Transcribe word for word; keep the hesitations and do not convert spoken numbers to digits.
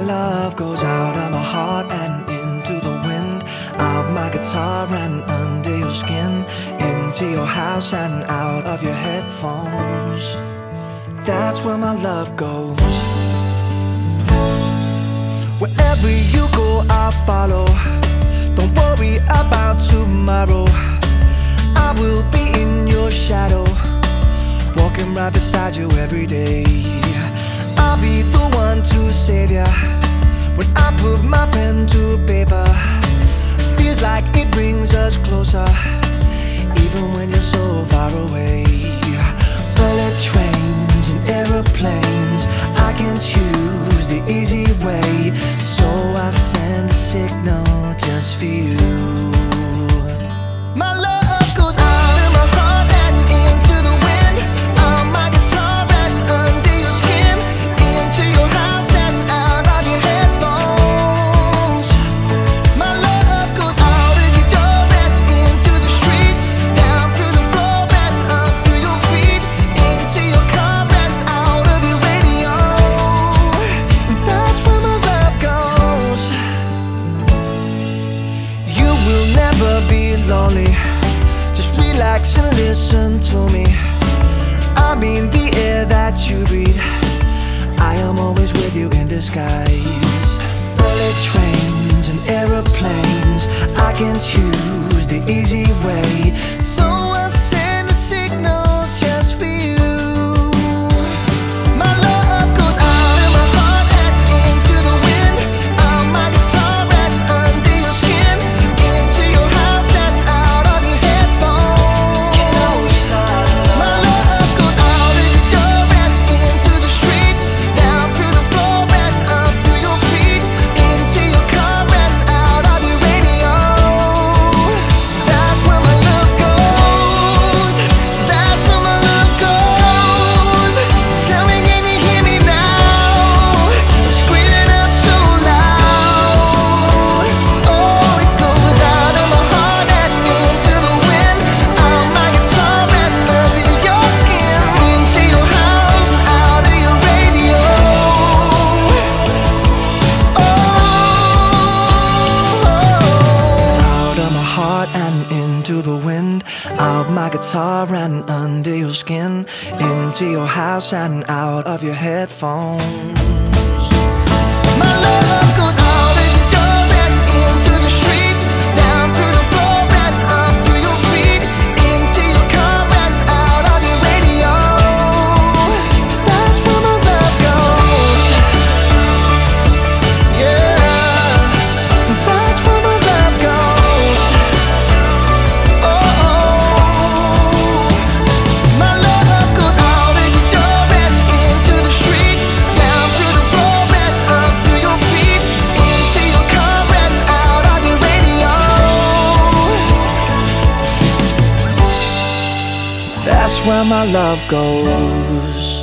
love goes out of my heart and into the wind, out my guitar and under your skin, into your house and out of your headphones. That's where my love goes. Wherever you go, I'll follow. Don't worry about tomorrow. I will be in your shadow, walking right beside you every day. I'll be the one to save ya when I put my pen to paper. Feels like it brings us closer, even when you're so far away. Bullet trains and aeroplanes, I can choose the easy way, so I send a signal just for you. My love goes out of my heart and into the wind, out my guitar and under your skin, into your house and out of your headphones. My love goes out of your door and into the street, down through the floor and up through your feet, into your car and out of your radio. And that's where my love goes. You will never be lonely, just relax and listen to me. I mean the air that you breathe, I am always with you in disguise. Bullet trains and aeroplanes, I can choose the easy way, so I send a signal just for you. My love goes out of my heart and into the wind, out my guitar and under your skin, into your house and out of your headphones. My love goes out of your door and into the street, down through the floor and up through your feet, into your car and out of your radio. That's where my love goes. That's where my love goes. Tell me, can you hear me now? I'm screaming out so loud. Oh, it goes out of my heart and into the wind, out my guitar and under your skin, into your house and out of your radio. Out of my heart and into the wind, out my guitar and under your skin, into your house and out of your headphones. My love goes out of your door and into the street, down through the floor and up through your feet, into your car and out of your radio. That's where my love goes. Yeah, that's where my love goes. Oh, my love goes out of your door and into the street, down through the floor and up through your feet, into your car and out of your radio. That's where my love goes.